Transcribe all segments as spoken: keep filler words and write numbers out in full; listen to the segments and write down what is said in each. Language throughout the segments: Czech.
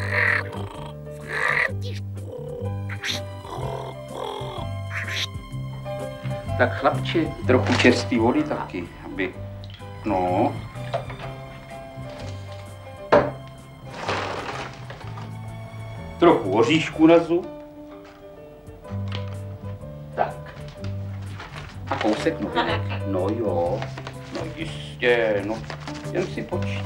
Tak chlapče, trochu čerstvé vody taky, aby, no. Trochu oříšku na zub. Tak. A kousek novinek. No jo, no jistě, no, jen si počít.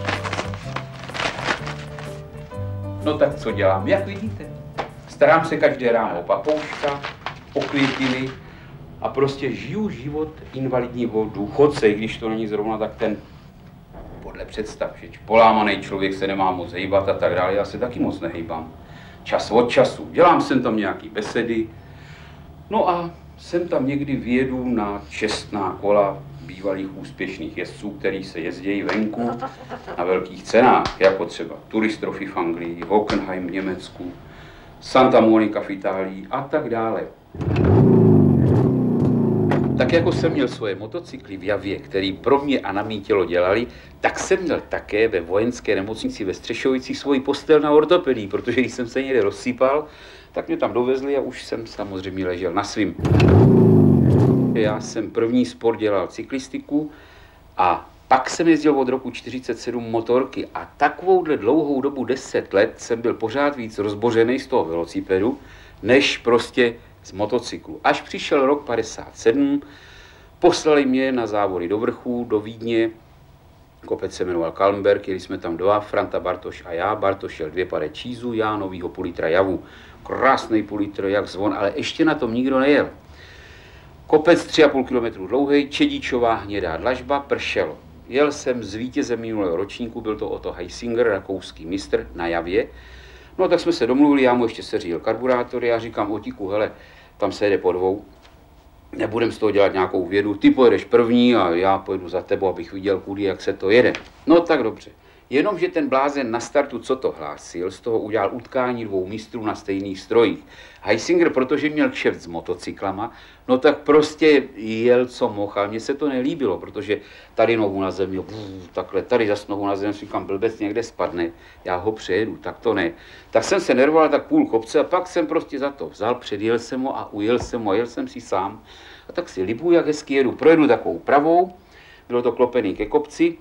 No tak co dělám, jak vidíte? Starám se každé ráno o papouška, o květiny a prostě žiju život invalidního důchodce, i když to není zrovna tak ten podle představ, že polámaný člověk se nemá moc hejbat a tak dále, já se taky moc nehejbám. Čas od času, dělám sem tam nějaký besedy, no a sem tam někdy vyjedu na čestná kola bývalých úspěšných jezdců, který se jezdí venku na velkých cenách, jako třeba Tourist Trophy v Anglii, Hockenheim v Německu, Santa Monica v Itálii a tak dále. Tak jako jsem měl svoje motocykly v Javě, který pro mě a na mý tělo dělali, tak jsem měl také ve vojenské nemocnici ve Střešovicích svoji postel na ortopedii, protože když jsem se někde rozsypal, tak mě tam dovezli a už jsem samozřejmě ležel na svým. Já jsem první sport dělal cyklistiku a pak jsem jezdil od roku čtyřicet sedm motorky a takovouhle dlouhou dobu deset let jsem byl pořád víc rozbořený z toho velocipedu, než prostě z motocyklu. Až přišel rok padesát sedm, poslali mě na závody do vrchu, do Vídně, kopec se jmenoval Kalmberg, jeli jsme tam dva, Franta Bartoš a já, Bartoš jel dvě pade čízu, já novýho půl litra Javu. Krásný půl litr, jak zvon, ale ještě na tom nikdo nejel. Kopec tři a půl kilometru dlouhý, čedičová hnědá dlažba, pršelo. Jel jsem s vítězem minulého ročníku, byl to Otto Heisinger, rakouský mistr na Javě. No tak jsme se domluvili, já mu ještě seřídil karburátor, já říkám Otíku, hele, tam se jede po dvou, nebudem z toho dělat nějakou vědu, ty pojedeš první a já pojedu za tebou, abych viděl kudy, jak se to jede. No tak dobře. Jenomže ten blázen na startu, co to hlásil, z toho udělal utkání dvou mistrů na stejných strojích. Heisinger, protože měl kšeft s motocyklama, no tak prostě jel, co mohl, ale mně se to nelíbilo, protože tady nohu na zemi, buf, takhle, tady zas nohu na zemi, říkám, blbec někde spadne, já ho přejedu, tak to ne. Tak jsem se nervoval tak půl kopce a pak jsem prostě za to vzal, předjel jsem ho a ujel jsem ho a jel jsem si sám. A tak si libuju, jak hezky jedu, projedu takovou pravou, bylo to klopený ke kopci,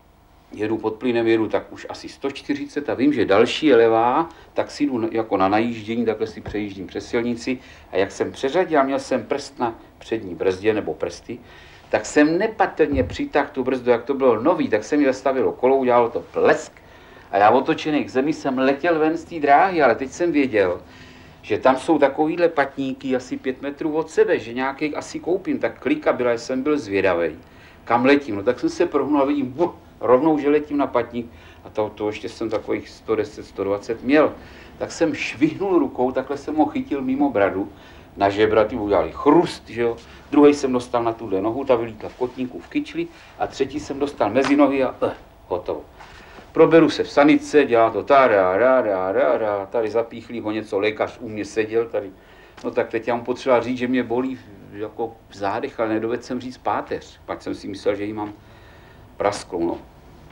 jedu pod plynem, jedu tak už asi sto čtyřicet a vím, že další je levá, tak si jdu jako na najíždění, takhle si přejíždím přes silnici a jak jsem přeřadil a měl jsem prst na přední brzdě nebo prsty, tak jsem nepatrně přitáhl tu brzdu, jak to bylo nový, tak se mi zastavilo kolo, udělalo to plesk a já otočený k zemi jsem letěl ven z té dráhy, ale teď jsem věděl, že tam jsou takovýhle patníky asi pět metrů od sebe, že nějaký asi koupím, tak klika byla, že jsem byl zvědavej, kam letím, no tak jsem se prohnul a vidím, buh, rovnou, že letím na patník a to, to ještě jsem takových sto deset, sto dvacet měl, tak jsem švihnul rukou, takhle jsem ho chytil mimo bradu, na žebra, ty udělali chrust, že jo, druhý jsem dostal na tuhle nohu, ta vylítla v kotníku v kyčli a třetí jsem dostal mezi nohy a eh, hotovo. Proberu se v sanice, dělá to ta, ra, ra, ra, ra, ra, tady zapíchlí ho něco, lékař u mě seděl tady, no tak teď já mu potřeba říct, že mě bolí jako v zádech, ale nedovedl jsem říct páteř, pak jsem si myslel, že ji mám prasklou, no.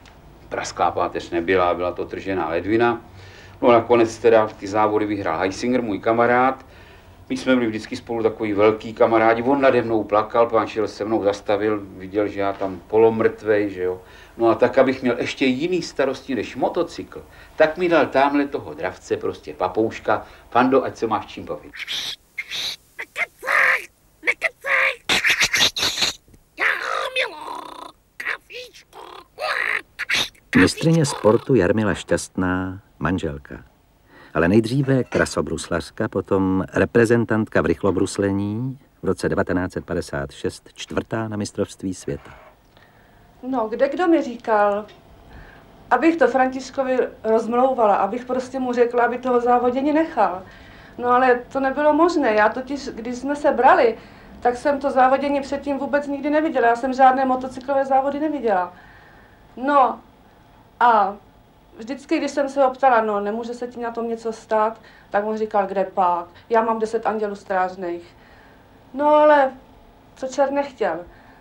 Prasklá páteř nebyla, byla to tržená ledvina. No a nakonec teda ty závody vyhrál Heisinger, můj kamarád. My jsme byli vždycky spolu takový velký kamarádi, on nade mnou plakal, pán šel se mnou zastavil, viděl, že já tam polomrtvej, že jo. No a tak, abych měl ještě jiný starosti než motocykl, tak mi dal tamhle toho dravce, prostě papouška, Fando, ať se máš čím bavit. Nekecaj, nekecaj, já milo, kafíčko. Mistryně sportu Jarmila Šťastná, manželka. Ale nejdříve krasobruslařka, potom reprezentantka v rychlobruslení, v roce devatenáct set padesát šest čtvrtá na mistrovství světa. No, kde kdo mi říkal, abych to Františkovi rozmlouvala, abych prostě mu řekla, aby toho závodění nechal. No ale to nebylo možné, já totiž, když jsme se brali, tak jsem to závodění předtím vůbec nikdy neviděla, já jsem žádné motocyklové závody neviděla. No a vždycky, když jsem se ho ptala, no nemůže se ti na tom něco stát, tak on říkal, kde pak, já mám deset andělů strážných. No ale co čert nechtěl.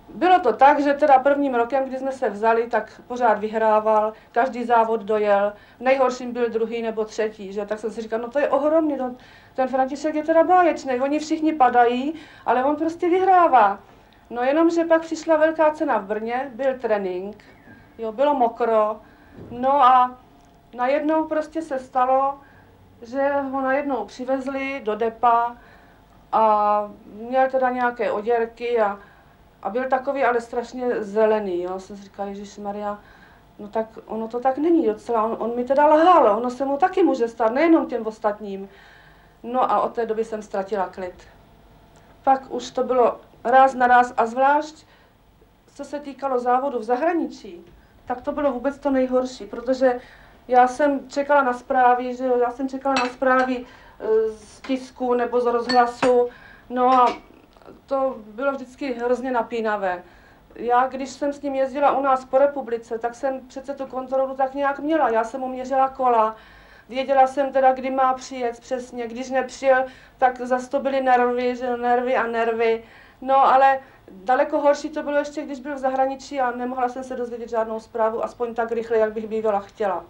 bylo to tak, že teda prvním rokem, kdy jsme se vzali, tak pořád vyhrával, každý závod dojel, nejhorším byl druhý nebo třetí, že? Tak jsem si říkal, no to je ohromný, no, ten František je teda báječný, oni všichni padají, ale on prostě vyhrává. No jenomže pak přišla velká cena v Brně, byl trénink, jo, bylo mokro, no a najednou prostě se stalo, že ho najednou přivezli do depa a měl teda nějaké oděrky a, a byl takový ale strašně zelený, jo, jsem si říkal, Ježišmarja, no tak ono to tak není docela, on, on mi teda lhal, ono se mu taky může stát, nejenom těm ostatním. No a od té doby jsem ztratila klid. Pak už to bylo ráz na ráz a zvlášť, co se týkalo závodu v zahraničí, tak to bylo vůbec to nejhorší, protože já jsem čekala na zprávy, že já jsem čekala na zprávy z tisku nebo z rozhlasu, no a to bylo vždycky hrozně napínavé. Já, když jsem s ním jezdila u nás po republice, tak jsem přece tu kontrolu tak nějak měla. Já jsem mu měřila kola, věděla jsem teda, kdy má přijet přesně. Když nepřijel, tak zase to byly nervy, že nervy a nervy. No ale daleko horší to bylo ještě, když byl v zahraničí a nemohla jsem se dozvědět žádnou zprávu, aspoň tak rychle, jak bych bývala chtěla.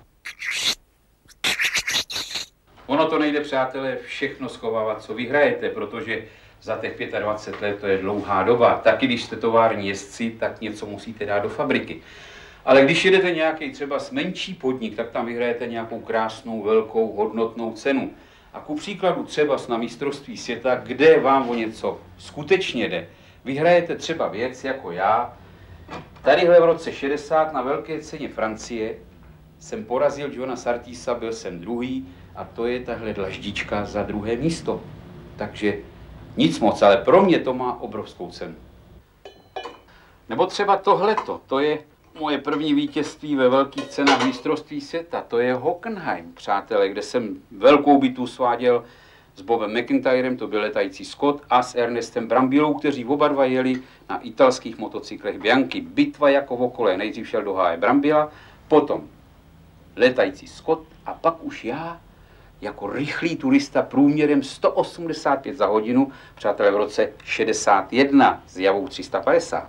Ono to nejde, přátelé, všechno schovávat, co vyhrajete, protože za těch dvacet pět let to je dlouhá doba. Taky když jste tovární jezdci, tak něco musíte dát do fabriky. Ale když jedete nějaký třeba menší podnik, tak tam vyhrajete nějakou krásnou, velkou, hodnotnou cenu. A ku příkladu třeba na mistrovství světa, kde vám o něco skutečně jde, vyhrajete třeba věc jako já. Tadyhle v roce šedesát na velké ceně Francie jsem porazil Johna Surteesa, byl jsem druhý a to je tahle dlaždička za druhé místo. Takže nic moc, ale pro mě to má obrovskou cenu. Nebo třeba tohleto, to je moje první vítězství ve velkých cenách mistrovství světa, to je Hockenheim, přátelé, kde jsem velkou bitvu sváděl s Bobem McIntyrem, to byl letající Scott, a s Ernestem Brambilou, kteří oba dva jeli na italských motocyklech Bianchi. Bitva jako v okole, nejdřív šel do háje Brambila, potom letající Scott a pak už já jako rychlý turista průměrem sto osmdesát pět za hodinu, přátelé, v roce šedesát jedna s javou tři sta padesát.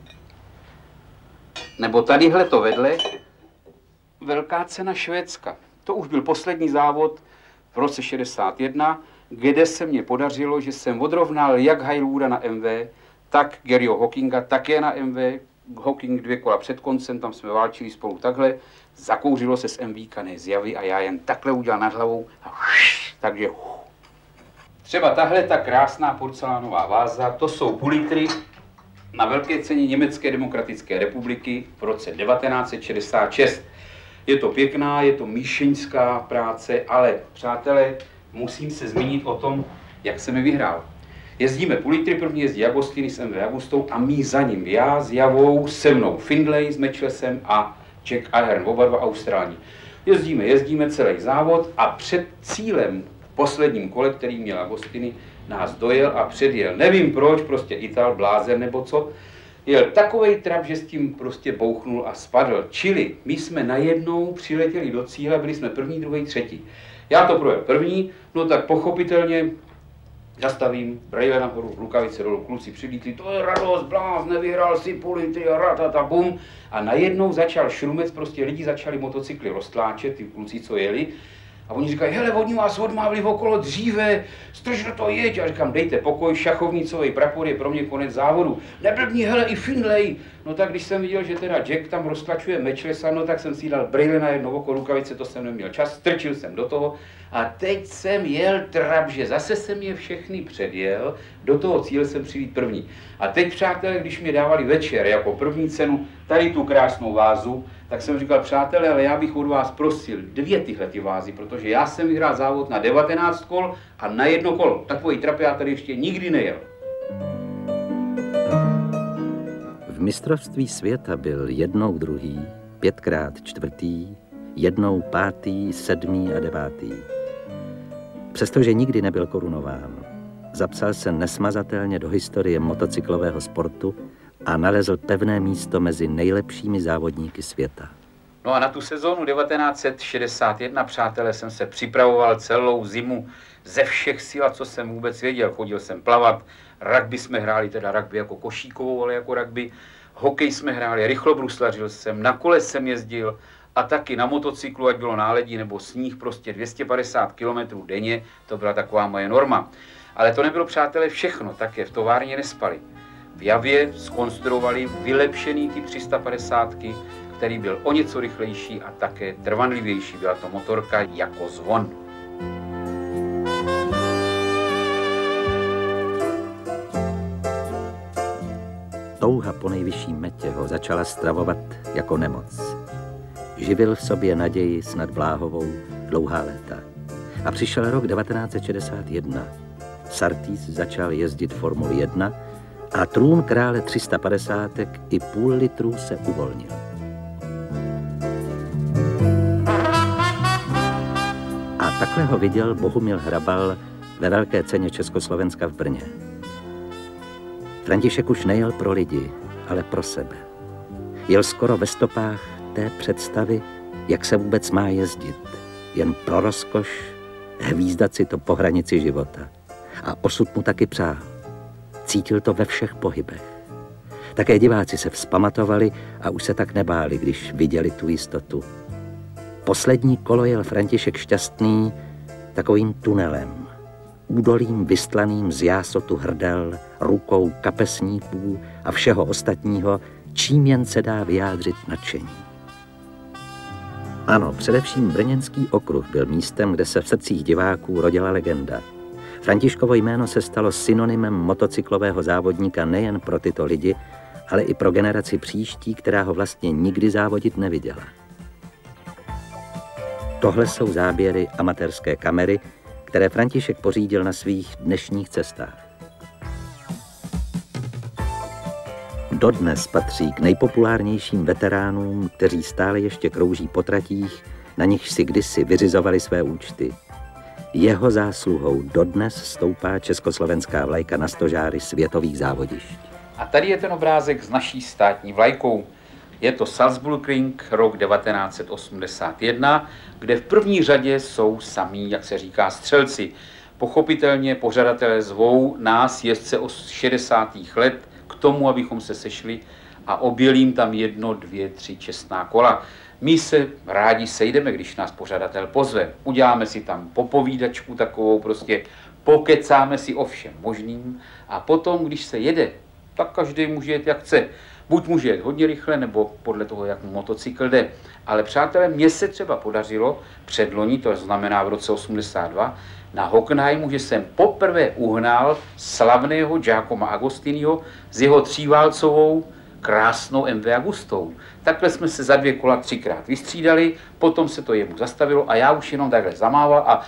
Nebo tadyhle to vedle, velká cena Švédska. To už byl poslední závod v roce šedesát jedna, kde se mně podařilo, že jsem odrovnal jak Hailura na M V, tak Garyho Hockinga také na M V. Hocking dvě kola před koncem, tam jsme válčili spolu takhle, zakouřilo se z MVka, ne z javy a já jen takhle udělal nad hlavou a už, takže uh. Třeba tahle ta krásná porcelánová váza, to jsou půl litry na velké ceně Německé demokratické republiky v roce devatenáct set šedesát šest. Je to pěkná, je to míšeňská práce, ale přátelé, musím se zmínit o tom, jak jsem je vyhrál. Jezdíme půl litry, první jezdí Agostini s M V Agustou a my za ním, já s Javou, se mnou Findlay s Matchlessem a Jack Ahern, oba dva Austrální. Jezdíme, jezdíme celý závod a před cílem v posledním kole, který měl Agostini, nás dojel a předjel. Nevím proč, prostě Ital, blázen nebo co. Jel takovej trap, že s tím prostě bouchnul a spadl. Čili my jsme najednou přiletěli do cíle, byli jsme první, druhý, třetí. Já to projel první, no tak pochopitelně zastavím, brejle nahoru, rukavice dolů, kluci přilítli, to je radost, bláz, nevyhrál si půl litry a ratata, bum. A najednou začal šrumec, prostě lidi začali motocykly roztláčet, ty kluci, co jeli. A oni říkají, hele, oni vás odmávli okolo dříve, strž do toho jeď. A říkám, dejte pokoj, šachovnicový prapor je pro mě konec závodu. Neblbni, hele, i Findlay. No tak když jsem viděl, že teda Jack tam roztlačuje Matchlessa, no tak jsem si dal brejle na jedno oko, rukavice, to jsem neměl čas, strčil jsem do toho. A teď jsem jel trap, že zase jsem je všechny předjel, do toho cíle jsem přijít první. A teď, přátelé, když mě dávali večer jako první cenu tady tu krásnou vázu, tak jsem říkal, přátelé, ale já bych od vás prosil dvě tyhle ty vázy, protože já jsem vyhrál závod na devatenáct kol a na jedno kolo. Takový trap já tady ještě nikdy nejel. V mistrovství světa byl jednou druhý, pětkrát čtvrtý, jednou pátý, sedmý a devátý. Přestože nikdy nebyl korunován, zapsal se nesmazatelně do historie motocyklového sportu a nalezl pevné místo mezi nejlepšími závodníky světa. No a na tu sezónu devatenáct set šedesát jedna, přátelé, jsem se připravoval celou zimu ze všech sil, co jsem vůbec věděl. Chodil jsem plavat, rugby jsme hráli, teda rugby jako košíkovou, ale jako rugby. Hokej jsme hráli, rychlobruslařil jsem, na kole jsem jezdil a taky na motocyklu, ať bylo náledí nebo sníh, prostě dvě stě padesát kilometrů denně, to byla taková moje norma. Ale to nebylo, přátelé, všechno, také v továrně nespali. V Javě zkonstruovali vylepšený typ tři sta padesátky, který byl o něco rychlejší a také trvanlivější. Byla to motorka jako zvon. Touha po nejvyšší metě ho začala stravovat jako nemoc. Živil v sobě naději snad bláhovou dlouhá léta. A přišel rok devatenáct set šedesát jedna. Surtees začal jezdit Formuli jedna a trůn krále tři sta padesátek i půl litrů se uvolnil. A takhle ho viděl Bohumil Hrabal ve velké ceně Československa v Brně. František už nejel pro lidi, ale pro sebe. Jel skoro ve stopách té představy, jak se vůbec má jezdit. Jen pro rozkoš, hvízdat si to po hranici života. A osud mu taky přál. Cítil to ve všech pohybech. Také diváci se vzpamatovali a už se tak nebáli, když viděli tu jistotu. Poslední kolo jel František Šťastný takovým tunelem, údolím vystlaným z jásotu hrdel, rukou kapesníků a všeho ostatního, čím jen se dá vyjádřit nadšení. Ano, především brněnský okruh byl místem, kde se v srdcích diváků rodila legenda. Františkovo jméno se stalo synonymem motocyklového závodníka nejen pro tyto lidi, ale i pro generaci příští, která ho vlastně nikdy závodit neviděla. Tohle jsou záběry amatérské kamery, které František pořídil na svých dnešních cestách. Dodnes patří k nejpopulárnějším veteránům, kteří stále ještě krouží po tratích, na nichž si kdysi vyřizovali své účty. Jeho zásluhou dodnes stoupá československá vlajka na stožáry světových závodišť. A tady je ten obrázek s naší státní vlajkou. Je to Salzburgring, rok devatenáct set osmdesát jedna, kde v první řadě jsou samí, jak se říká, střelci. Pochopitelně pořadatelé zvou nás, jezdce od šedesátých let, k tomu, abychom se sešli a objeli tam jedno, dvě, tři čestná kola. My se rádi sejdeme, když nás pořadatel pozve. Uděláme si tam popovídačku takovou, prostě pokecáme si o všem možným a potom, když se jede, tak každý může jet jak chce. Buď může jet hodně rychle, nebo podle toho, jak mu motocykl jde. Ale přátelé, mně se třeba podařilo předloni, to znamená v roce osmdesát dva, na Hockenheimu, že jsem poprvé uhnal slavného Giacomo Agostiniho s jeho tříválcovou krásnou M V Agustou. Takhle jsme se za dvě kola třikrát vystřídali, potom se to jemu zastavilo a já už jenom takhle zamával a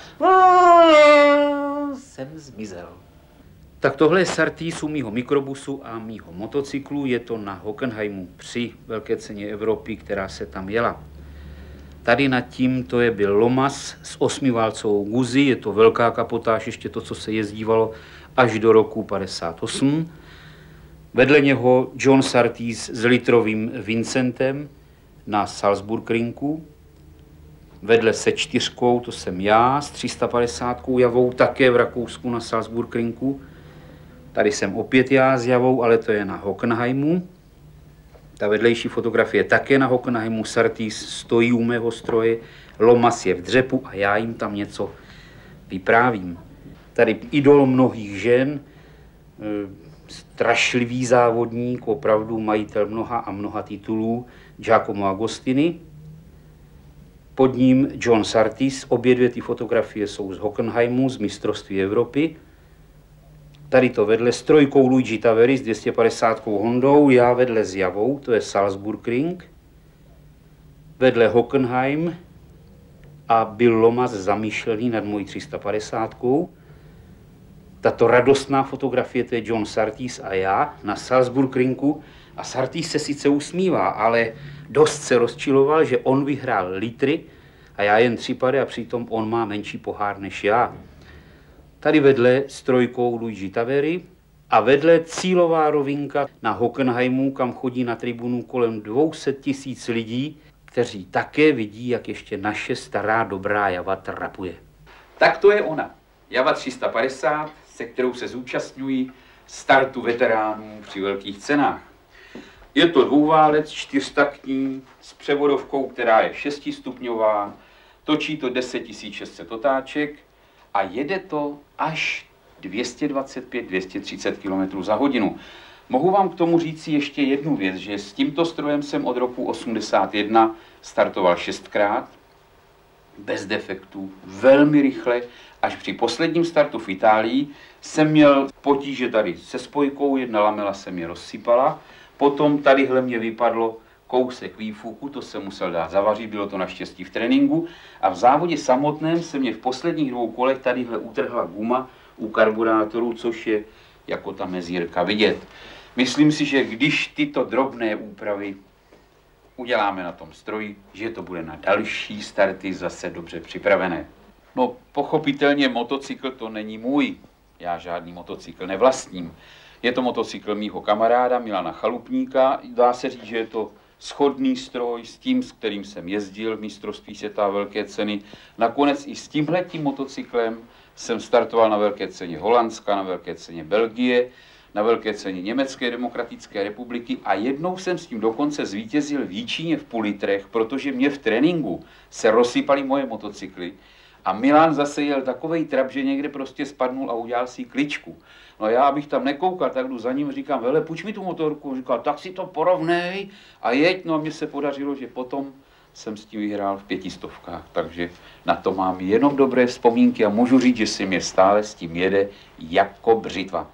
jsem zmizel. Tak tohle je Surtees u mýho mikrobusu a mýho motocyklu. Je to na Hockenheimu při velké ceně Evropy, která se tam jela. Tady nad tím to je byl Lomas s osmiválcovou guzi, je to velká kapotáž, ještě to, co se jezdívalo až do roku padesát osm. Vedle něho John Surtees s litrovým Vincentem na Salzburgringu. Vedle se čtyřkou, to jsem já, s tři sta padesátkou Javou, také v Rakousku na Salzburgringu. Tady jsem opět já s Javou, ale to je na Hockenheimu. Ta vedlejší fotografie také na Hockenheimu. Surtees stojí u mého stroje, Lomas je v dřepu a já jim tam něco vyprávím. Tady idol mnohých žen, strašlivý závodník, opravdu majitel mnoha a mnoha titulů, Giacomo Agostini. Pod ním John Surtees, obě dvě ty fotografie jsou z Hockenheimu, z mistrovství Evropy. Tady to vedle s trojkou Luigi Taveri s dvě stě padesátkou Hondou, já vedle s Javou, to je Salzburgring. Vedle Hockenheim a Bill Lomas zamýšlený nad mojí tři sta padesátkou. Tato radostná fotografie, to je John Surtees a já na Salzburgringu. A Surtees se sice usmívá, ale dost se rozčiloval, že on vyhrál litry a já jen tři pady a přitom on má menší pohár než já. Tady vedle s trojkou Luigi Taveri a vedle cílová rovinka na Hockenheimu, kam chodí na tribunu kolem dvě stě tisíc lidí, kteří také vidí, jak ještě naše stará dobrá Java trapuje. Tak to je ona. Java tři sta padesát, se kterou se zúčastňují startu veteránů při velkých cenách. Je to dvouválec, čtyřtaktní, s převodovkou, která je šestistupňová, točí to deset tisíc šest set otáček a jede to až dvě stě dvacet pět až dvě stě třicet kilometrů za hodinu. Mohu vám k tomu říct ještě jednu věc, že s tímto strojem jsem od roku osmdesát jedna startoval šestkrát, bez defektů, velmi rychle, až při posledním startu v Itálii jsem měl potíže tady se spojkou, jedna lamela se mě rozsypala, potom tadyhle mě vypadlo kousek výfuku, to jsem musel dát zavařit, bylo to naštěstí v tréninku a v závodě samotném se mě v posledních dvou kolech tadyhle utrhla guma u karburátoru, což je jako ta mezírka vidět. Myslím si, že když tyto drobné úpravy uděláme na tom stroji, že to bude na další starty zase dobře připravené. No, pochopitelně motocykl to není můj. Já žádný motocykl nevlastním. Je to motocykl mýho kamaráda Milana Chalupníka. Dá se říct, že je to shodný stroj s tím, s kterým jsem jezdil v mistrovství světa velké ceny. Nakonec i s tímhletím motocyklem jsem startoval na velké ceně Holandska, na velké ceně Belgie, na velké ceně Německé demokratické republiky a jednou jsem s tím dokonce zvítězil v Jíčíně v půl litrech, protože mě v tréninku se rozsypaly moje motocykly a Milan zase jel takovej trap, že někde prostě spadnul a udělal si kličku. No já, abych tam nekoukal, tak jdu za ním, říkám, vele, půjč mi tu motorku, on říkal, tak si to porovnej a jeď, no a mně se podařilo, že potom jsem s tím vyhrál v pětistovkách, takže na to mám jenom dobré vzpomínky a můžu říct, že si mě stále s tím jede jako břitva.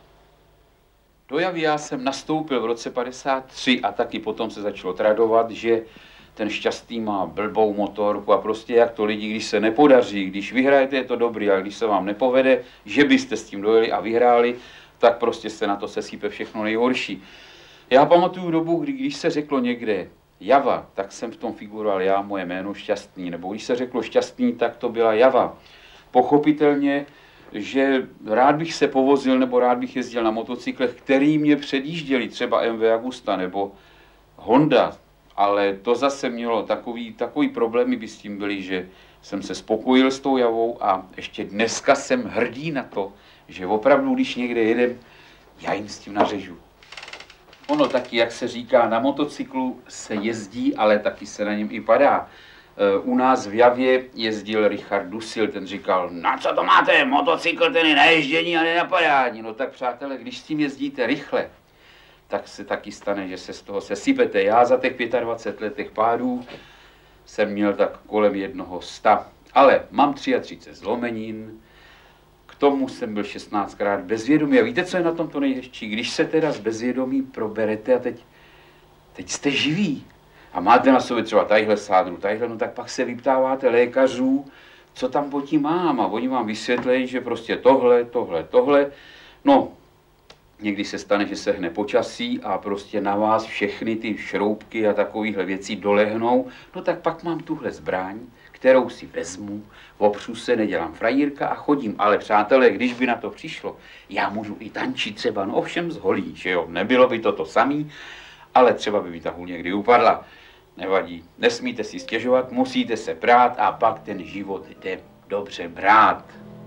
Do Javy já jsem nastoupil v roce padesát tři a taky potom se začalo tradovat, že ten Šťastný má blbou motorku a prostě jak to lidi, když se nepodaří, když vyhrajete, je to dobrý, a když se vám nepovede, že byste s tím dojeli a vyhráli, tak prostě se na to sesype všechno nejhorší. Já pamatuju dobu, kdy když se řeklo někde Java, tak jsem v tom figuroval já, moje jméno Šťastný, nebo když se řeklo Šťastný, tak to byla Java. Pochopitelně, že rád bych se povozil nebo rád bych jezdil na motocyklech, který mě předjížděli, třeba M V Agusta nebo Honda, ale to zase mělo takový, takový problémy by s tím byly, že jsem se spokojil s tou Javou a ještě dneska jsem hrdý na to, že opravdu, když někde jedem, já jim s tím nařežu. Ono taky, jak se říká, na motocyklu se jezdí, ale taky se na něm i padá. U nás v Javě jezdil Richard Dusil, ten říkal, na co to máte, motocykl, ten je na ježdění a ne na padání. No tak přátelé, když s tím jezdíte rychle, tak se taky stane, že se z toho sesypete. Já za těch dvacet pět let těch pádů jsem měl tak kolem jednoho sta. Ale mám třicet tři zlomenin, k tomu jsem byl šestnáctkrát bezvědomý. A víte, co je na tom to nejhezčí? Když se teda z bezvědomí proberete a teď, teď jste živí a máte na sobě třeba tadyhle sádru, tadyhle, no tak pak se vyptáváte lékařů, co tam po tím mám a oni vám vysvětlejí, že prostě tohle, tohle, tohle. No, někdy se stane, že se hne počasí a prostě na vás všechny ty šroubky a takovýhle věci dolehnou, no tak pak mám tuhle zbraň, kterou si vezmu, opřu se, nedělám frajírka a chodím. Ale přátelé, když by na to přišlo, já můžu i tančit třeba, no ovšem z holí, že jo, nebylo by to to samý, ale třeba by mi ta hůl někdy upadla. Nevadí, nesmíte si stěžovat, musíte se brát a pak ten život jde dobře brát.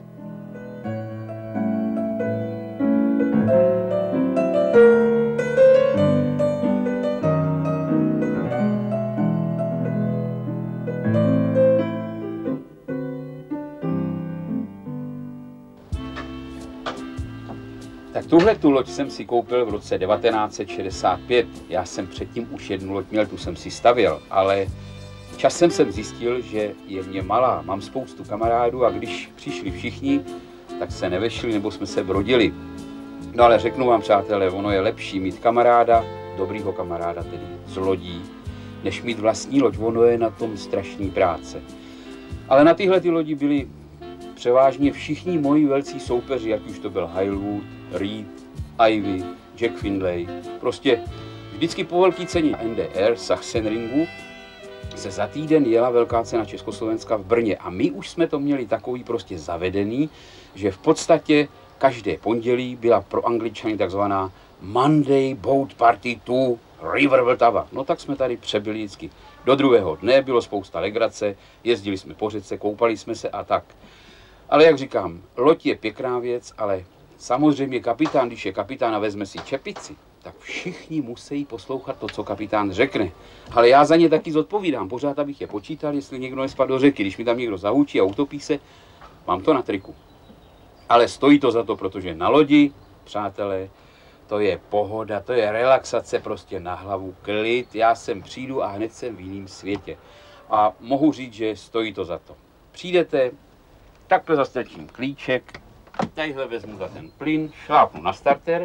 Tak tuhle tu loď jsem si koupil v roce devatenáct set šedesát pět. Já jsem předtím už jednu loď měl, tu jsem si stavěl, ale časem jsem zjistil, že je mě malá. Mám spoustu kamarádů a když přišli všichni, tak se nevešli nebo jsme se brodili. No ale řeknu vám, přátelé, ono je lepší mít kamaráda, dobrýho kamaráda tedy z lodí, než mít vlastní loď. Ono je na tom strašný práce. Ale na tyhle ty lodi byli převážně všichni moji velcí soupeři, ať už to byl Highwood, Reed, Ivy, Jack Findlay. Prostě vždycky po velké ceně N D R Sachsenringu se za týden jela velká cena Československa v Brně a my už jsme to měli takový prostě zavedený, že v podstatě každé pondělí byla pro Angličany takzvaná Monday Boat Party to River Vltava. No tak jsme tady přebyli vždycky. Do druhého dne bylo spousta legrace, jezdili jsme po řece, koupali jsme se a tak. Ale jak říkám, loď je pěkná věc, ale samozřejmě kapitán, když je kapitán a vezme si čepici, tak všichni musí poslouchat to, co kapitán řekne. Ale já za ně taky zodpovídám, pořád abych je počítal, jestli někdo nespadl do řeky. Když mi tam někdo zahučí a utopí se, mám to na triku. Ale stojí to za to, protože na lodi, přátelé, to je pohoda, to je relaxace, prostě na hlavu, klid. Já sem přijdu a hned jsem v jiném světě. A mohu říct, že stojí to za to. Přijdete, takhle zastrčím klíček, tadyhle vezmu za ten plyn, šlápnu na starter,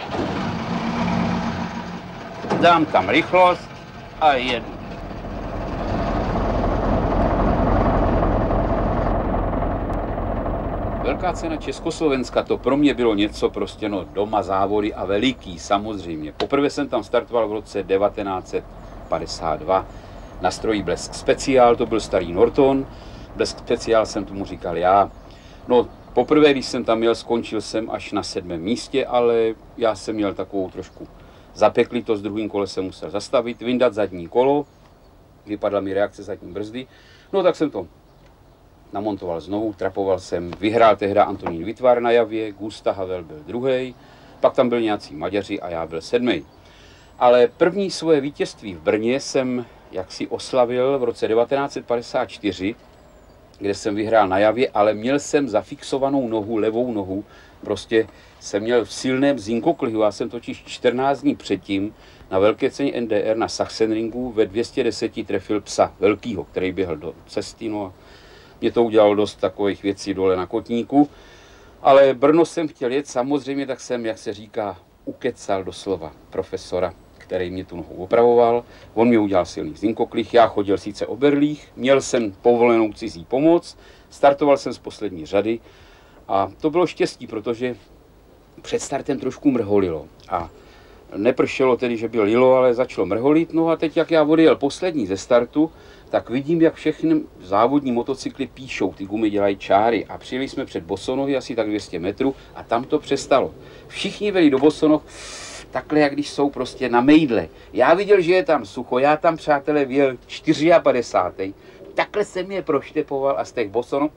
dám tam rychlost a jedu. Velká cena Československa, to pro mě bylo něco prostě, no, doma závody a veliký, samozřejmě. Poprvé jsem tam startoval v roce devatenáct set padesát dva na stroji Blesk Speciál, to byl starý Norton. Blesk Speciál jsem tomu říkal já. No, poprvé, když jsem tam měl, skončil jsem až na sedmém místě, ale já jsem měl takovou trošku zapeklitost, s druhým kole jsem musel zastavit, vyndat zadní kolo, vypadla mi reakce zadní brzdy, no tak jsem to namontoval znovu, trapoval jsem, vyhrál tehda Antonín Vitvár na Javě, Gusta Havel byl druhý, pak tam byli nějací Maďaři a já byl sedmý. Ale první svoje vítězství v Brně jsem jaksi oslavil v roce devatenáct set padesát čtyři, kde jsem vyhrál na Javě, ale měl jsem zafixovanou nohu, levou nohu, prostě jsem měl v silném zinkoklihu, já jsem totiž čtrnáct dní předtím na velké ceně N D R na Sachsenringu ve dvě stě deset trefil psa velkýho, který běhl do cesty, no a mě to udělalo dost takových věcí dole na kotníku, ale Brno jsem chtěl jet, samozřejmě, tak jsem, jak se říká, ukecal doslova profesora, který mě tu nohu opravoval. On mě udělal silný zinkoklich, já chodil sice o berlích, měl jsem povolenou cizí pomoc, startoval jsem z poslední řady a to bylo štěstí, protože před startem trošku mrholilo a nepršelo tedy, že by lilo, ale začalo mrholit. No a teď, jak já odjel poslední ze startu, tak vidím, jak všechny závodní motocykly píšou, ty gumy dělají čáry a přijeli jsme před Bosonohy asi tak dvě stě metrů a tam to přestalo. Všichni byli do Bosonoh takhle, jak když jsou prostě na mejdle. Já viděl, že je tam sucho, já tam, přátelé, vyjel padesátý čtvrtý Takhle jsem je proštepoval a z těch Bosonoh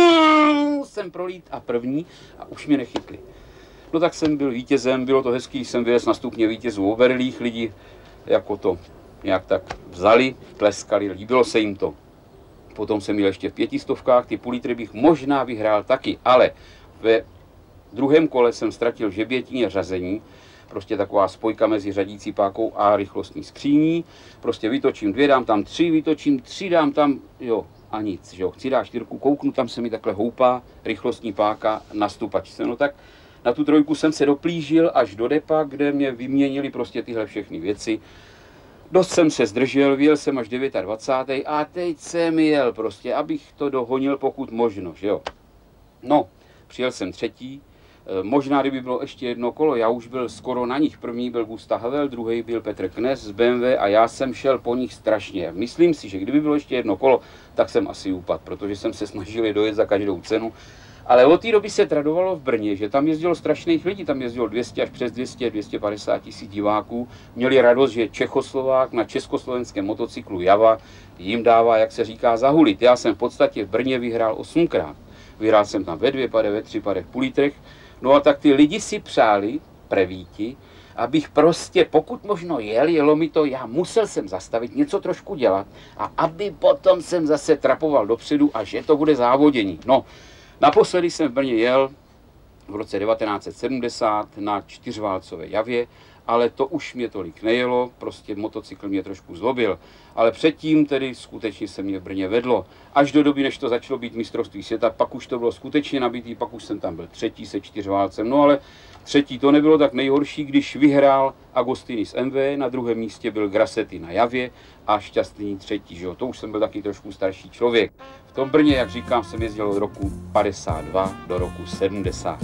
jsem prolít a první a už mě nechytli. No tak jsem byl vítězem, bylo to hezký, jsem vylez na stupně vítězů o berlích, lidi jako to nějak tak vzali, tleskali, líbilo se jim to. Potom jsem měl ještě v pětistovkách, ty půl litry bych možná vyhrál taky, ale ve druhém kole jsem ztratil žebětině řazení, prostě taková spojka mezi řadící pákou a rychlostní skříní, prostě vytočím dvě, dám tam tři, vytočím tři, dám tam, jo, a nic, že jo, chci dát čtyřku, kouknu, tam se mi takhle houpá rychlostní páka na stupačce, no tak na tu trojku jsem se doplížil až do depa, kde mě vyměnili prostě tyhle všechny věci. Dost jsem se zdržel, vyjel jsem až dvacátý devátý a teď jsem jel prostě, abych to dohonil pokud možno, že jo. No, přijel jsem třetí, možná kdyby bylo ještě jedno kolo, já už byl skoro na nich, první byl Gusta Havel, druhý byl Petr Knes z B M W a já jsem šel po nich strašně. Myslím si, že kdyby bylo ještě jedno kolo, tak jsem asi upadl, protože jsem se snažil je dojet za každou cenu. Ale od té doby se tradovalo v Brně, že tam jezdilo strašných lidí, tam jezdilo dvě stě až přes dvě stě, dvě stě padesát tisíc diváků. Měli radost, že Čechoslovák na československém motocyklu Java jim dává, jak se říká, zahulit. Já jsem v podstatě v Brně vyhrál osmkrát. Vyhrál jsem tam ve dvě pade, ve tři pade, v půl litrech. No a tak ty lidi si přáli, prevíti, abych prostě pokud možno jel, jelo mi to, já musel jsem zastavit, něco trošku dělat a aby potom jsem zase trapoval dopředu a že to bude závodění. No, naposledy jsem v Brně jel v roce devatenáct set sedmdesát na čtyřválcové Javě, ale to už mě tolik nejelo, prostě motocykl mě trošku zlobil. Ale předtím tedy skutečně se mě v Brně vedlo. Až do doby, než to začalo být mistrovství světa, pak už to bylo skutečně nabitý, pak už jsem tam byl třetí se čtyřválcem. No ale třetí to nebylo tak nejhorší, když vyhrál Agostini z M V, na druhém místě byl Grassetti na Javě a Šťastný třetí, že jo? To už jsem byl taky trošku starší člověk. V tom Brně, jak říkám, jsem jezdil od roku padesát dva do roku sedmdesát.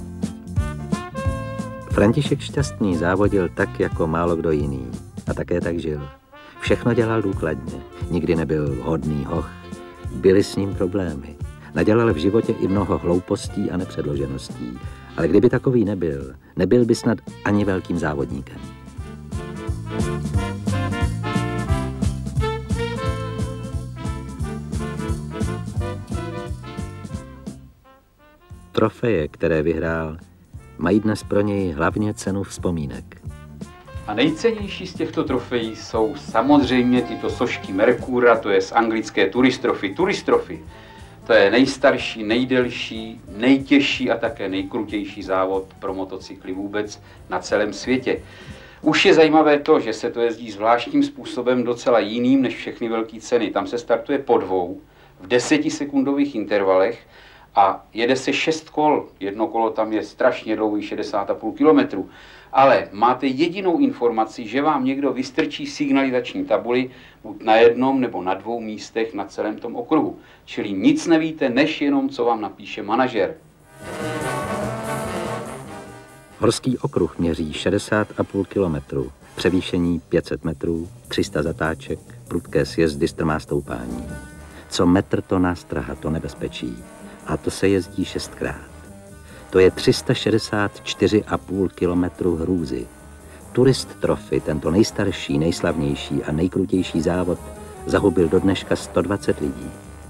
František Šťastný závodil tak jako málo kdo jiný a také tak žil. Všechno dělal důkladně, nikdy nebyl hodný hoch, byly s ním problémy. Nadělal v životě i mnoho hloupostí a nepředložeností, Ale kdyby takový nebyl, nebyl by snad ani velkým závodníkem. Trofeje, které vyhrál, mají dnes pro něj hlavně cenu vzpomínek. A nejcennější z těchto trofejí jsou samozřejmě tyto sošky Mercura, to je z anglické Touristrofy. Touristrofy, to je nejstarší, nejdelší, nejtěžší a také nejkrutější závod pro motocykly vůbec na celém světě. Už je zajímavé to, že se to jezdí zvláštním způsobem, docela jiným než všechny velké ceny. Tam se startuje po dvou, v desetisekundových intervalech a jede se šest kol. Jedno kolo tam je strašně dlouhý, šedesát a půl kilometru. Ale máte jedinou informaci, že vám někdo vystrčí signalizační tabuli buď na jednom nebo na dvou místech na celém tom okruhu. Čili nic nevíte, než jenom, co vám napíše manažer. Horský okruh měří šedesát a půl kilometru, převýšení pět set metrů, tři sta zatáček, prudké sjezdy, strmá stoupání. Co metr to nástraha, to nebezpečí. A to se jezdí šestkrát. To je tři sta šedesát čtyři a půl kilometru hrůzy. Tourist Trophy, tento nejstarší, nejslavnější a nejkrutější závod, zahubil do dneška sto dvacet lidí.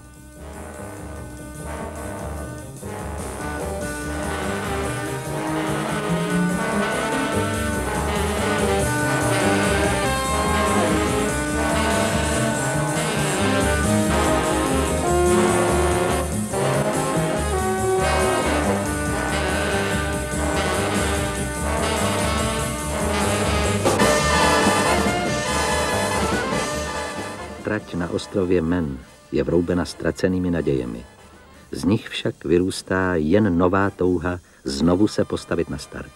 Trať na ostrově Man je vroubena ztracenými nadějemi. Z nich však vyrůstá jen nová touha znovu se postavit na start.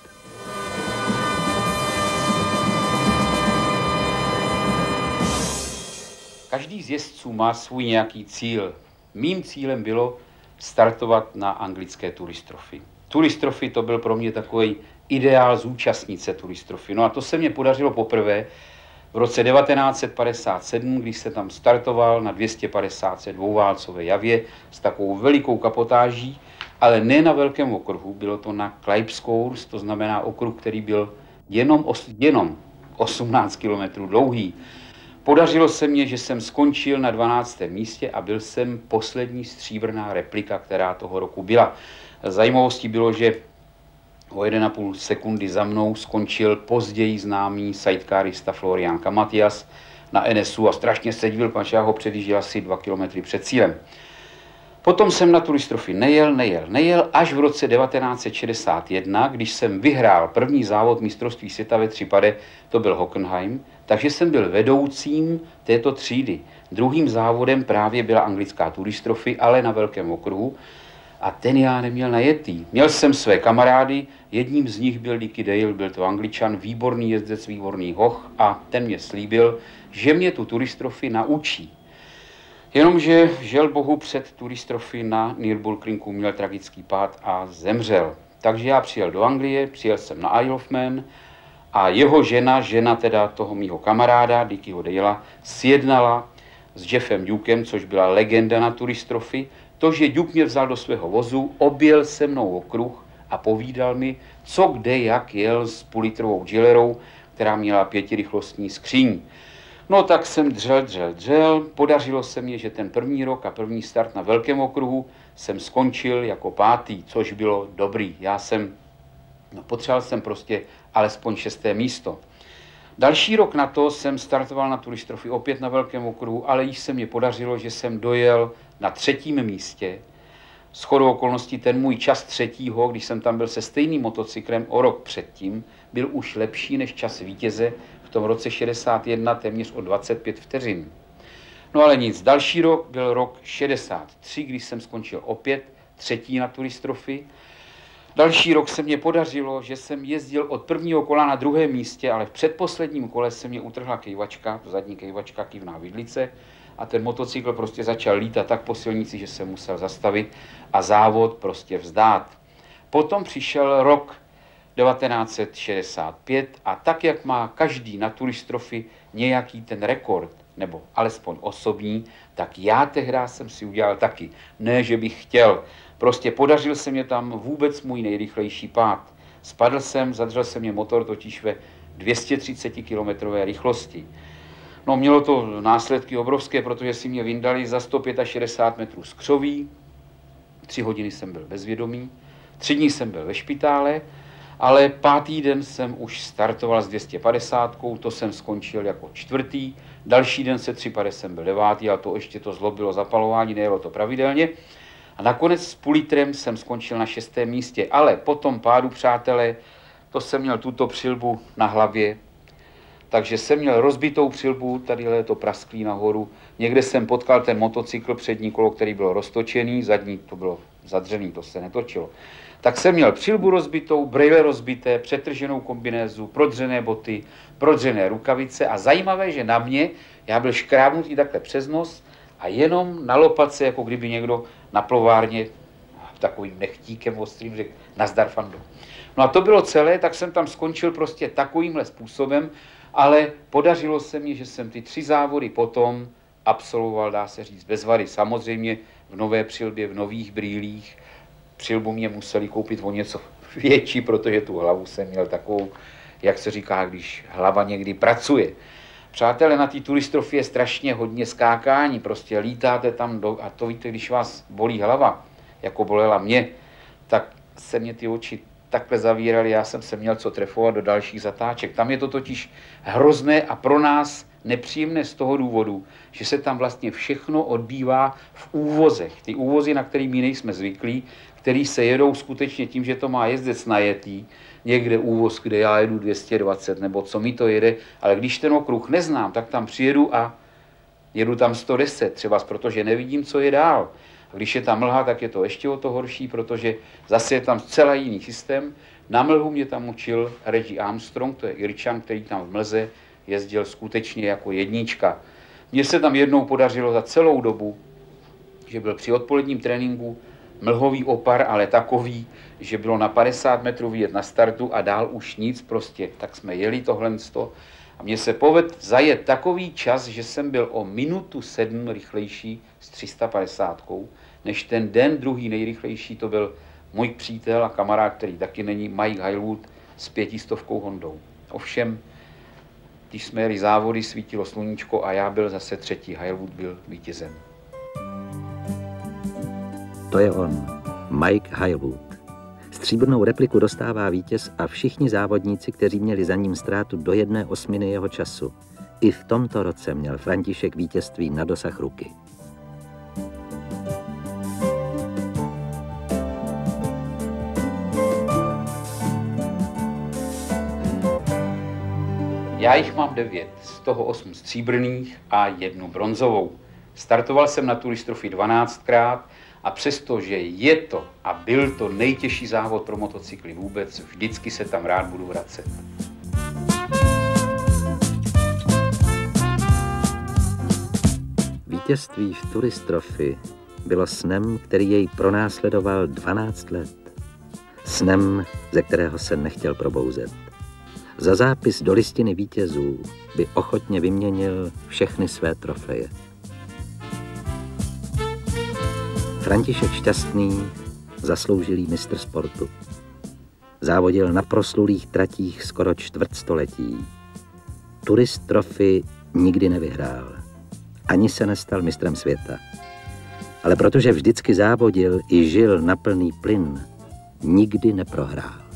Každý z jezdců má svůj nějaký cíl. Mým cílem bylo startovat na anglické Touristrofy. Touristrofy to byl pro mě takový ideál zúčastnit se Touristrofy. No a to se mně podařilo poprvé v roce devatenáct set padesát sedm, když se tam startoval na dvě stě padesát dvouválcové javě s takovou velikou kapotáží, ale ne na velkém okruhu, bylo to na Kleipscourse, to znamená okruh, který byl jenom, jenom osmnáct kilometrů dlouhý. Podařilo se mně, že jsem skončil na dvanáctém místě a byl jsem poslední stříbrná replika, která toho roku byla. Zajímavostí bylo, že o jedna a půl sekundy za mnou skončil později známý sidecarista Florian Kamatias na N S U a strašně se divil, protože já ho předjížděl asi dva kilometry před cílem. Potom jsem na Touristrofy nejel, nejel, nejel, až v roce devatenáct set šedesát jedna, když jsem vyhrál první závod mistrovství světa ve Třipade, to byl Hockenheim, takže jsem byl vedoucím této třídy. Druhým závodem právě byla anglická Touristrofy, ale na velkém okruhu. A ten já neměl najetý. Měl jsem své kamarády, jedním z nich byl Dicky Dale, byl to Angličan, výborný jezdec, výborný hoch a ten mě slíbil, že mě tu Touristrofy naučí. Jenomže, žel bohu, před Touristrofy na Nürburgringu měl tragický pád a zemřel. Takže já přijel do Anglie, přijel jsem na Isle of Man a jeho žena, žena teda toho mýho kamaráda, Dickyho Dalea, sjednala s Jeffem Dukem, což byla legenda na Touristrofy, to, že Duke mě vzal do svého vozu, objel se mnou okruh a povídal mi, co kde jak jel s půllitrovou Gillerou, která měla pětirychlostní skříň. No tak jsem dřel, dřel, dřel, podařilo se mně, že ten první rok a první start na velkém okruhu jsem skončil jako pátý, což bylo dobrý. Já jsem, no potřeboval jsem prostě alespoň šesté místo. Další rok na to jsem startoval na Touristrofy opět na velkém okruhu, ale již se mně podařilo, že jsem dojel na třetím místě. Shodou okolností ten můj čas třetího, když jsem tam byl se stejným motocyklem o rok předtím, byl už lepší než čas vítěze v tom roce šedesát jedna, téměř o dvacet pět vteřin. No ale nic, další rok byl rok šedesát tři, když jsem skončil opět třetí na Touristrofy. Další rok se mně podařilo, že jsem jezdil od prvního kola na druhém místě, ale v předposledním kole se mě utrhla kejvačka, zadní kejvačka, kývná vidlice a ten motocykl prostě začal lítat tak po silnici, že jsem musel zastavit a závod prostě vzdát. Potom přišel rok devatenáct set šedesát pět a tak, jak má každý na Touristrofy nějaký ten rekord, nebo alespoň osobní, tak já tehdy jsem si udělal taky. Ne, že bych chtěl. Prostě podařil se mě tam vůbec můj nejrychlejší pád. Spadl jsem, zadřel se mě motor totiž ve dvě stě třicet kilometrové rychlosti. No, mělo to následky obrovské, protože si mě vyndali za sto šedesát pět metrů z křoví, tři hodiny jsem byl bezvědomý, tři dny jsem byl ve špitále, ale pátý den jsem už startoval s dvě stě padesát, to jsem skončil jako čtvrtý, další den se tři padesát jsem byl devátý, ale to ještě to zlobilo zapalování, nejelo to pravidelně. A nakonec s půl litrem jsem skončil na šestém místě, ale po tom pádu, přátelé, to jsem měl tuto přilbu na hlavě, takže jsem měl rozbitou přilbu, tady to prasklý nahoru, někde jsem potkal ten motocykl, přední kolo, který byl roztočený, zadní to bylo zadřený, to se netočilo. Tak jsem měl přilbu rozbitou, brejle rozbité, přetrženou kombinézu, prodřené boty, prodřené rukavice a zajímavé, že na mě, já byl škrábnutý takhle přes nos a jenom na lopatce, jako kdyby někdo na plovárně takovým nechtíkem ostrým řekl nazdar, Fando. No a to bylo celé, tak jsem tam skončil prostě takovýmhle způsobem, ale podařilo se mi, že jsem ty tři závody potom absolvoval, dá se říct, bez vady. Samozřejmě v nové přilbě, v nových brýlích. Přilbu mě museli koupit o něco větší, protože tu hlavu jsem měl takovou, jak se říká, když hlava někdy pracuje. Přátelé, na té turistrofě je strašně hodně skákání, prostě lítáte tam do, a to víte, když vás bolí hlava, jako bolela mě, tak se mě ty oči takhle zavíraly, já jsem se měl co trefovat do dalších zatáček. Tam je to totiž hrozné a pro nás nepříjemné z toho důvodu, že se tam vlastně všechno odbývá v úvozech. Ty úvozy, na který my nejsme zvyklí, který se jedou skutečně tím, že to má jezdec najetý, někde úvoz, kde já jedu dvě stě dvacet, nebo co mi to jede, ale když ten okruh neznám, tak tam přijedu a jedu tam sto deset, třeba protože nevidím, co je dál. A když je tam mlha, tak je to ještě o to horší, protože zase je tam zcela jiný systém. Na mlhu mě tam učil Reggie Armstrong, to je Irčan, který tam v mlze jezdil skutečně jako jednička. Mně se tam jednou podařilo za celou dobu, že byl při odpoledním tréninku mlhový opar, ale takový, že bylo na padesát metrů vyjet na startu a dál už nic prostě. Tak jsme jeli tohle a mně se povedl zajet takový čas, že jsem byl o minutu sedm rychlejší s tři sta padesát, než ten den druhý nejrychlejší, to byl můj přítel a kamarád, který taky není, Mike Highwood s pětistovkou Hondou. Ovšem, když jsme jeli závody, svítilo sluníčko a já byl zase třetí, Highwood byl vítězem. To je on, Mike Highwood. Stříbrnou repliku dostává vítěz a všichni závodníci, kteří měli za ním ztrátu do jedné osminy jeho času. I v tomto roce měl František vítězství na dosah ruky. Já jich mám devět, z toho osm stříbrných a jednu bronzovou. Startoval jsem na turistrofii dvanáctkrát a přestože je to a byl to nejtěžší závod pro motocykly vůbec, vždycky se tam rád budu vracet. Vítězství v turistrofii bylo snem, který jej pronásledoval dvanáct let. Snem, ze kterého se nechtěl probouzet. Za zápis do listiny vítězů by ochotně vyměnil všechny své trofeje. František Šťastný, zasloužilý mistr sportu. Závodil na proslulých tratích skoro čtvrtstoletí. Turistrofii nikdy nevyhrál. Ani se nestal mistrem světa. Ale protože vždycky závodil i žil na plný plyn, nikdy neprohrál.